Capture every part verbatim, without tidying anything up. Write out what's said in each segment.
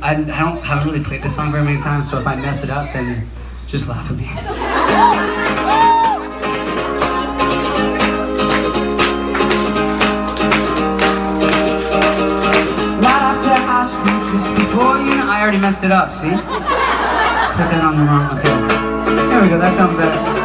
I, I don't haven't really played this song very many times, so if I mess it up, then just laugh at me. Right after high school, just before you know, I already messed it up. See? Put that on the wrong. Okay. There we go. That sounds better.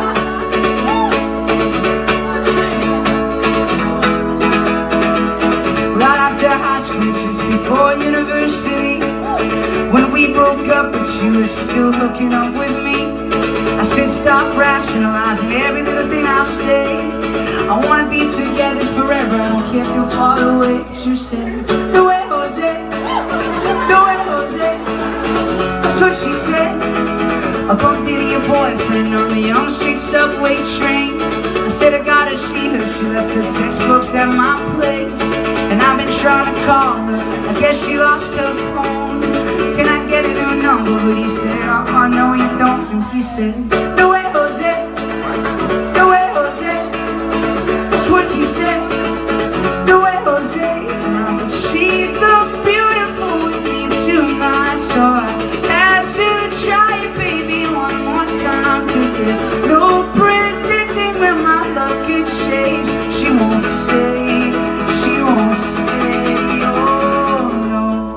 Just before university, when we broke up but you were still hooking up with me, I said stop rationalizing every little thing I'll say. I wanna be together forever, I don't care if you're far away. You said, no way Jose, no way Jose. That's what she said. I bumped into your boyfriend on the Young Street subway train. I said I gotta see her, she left her textbooks at my place. And I've been trying to call her, I guess she lost her phone. Can I get a new number? But he said, uh-uh, no you don't. And he said, no way Jose, no way Jose. That's what he said, no way Jose. And I but she looked beautiful with me tonight, so I had to try it baby one more time. Cause there's no predicting when my luck could change. She won't say, she won't say, oh no,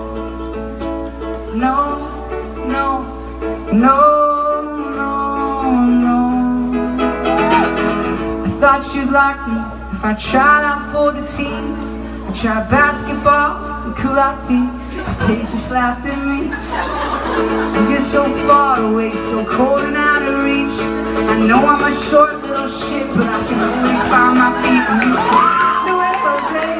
no, no, no, no, no. I thought you'd like me if I tried out for the team. I tried basketball and karate, but they just laughed at me. And you're so far away, so cold and out of reach. I know I'm a short little shit, but I can always find my feet. And you say, no way Jose,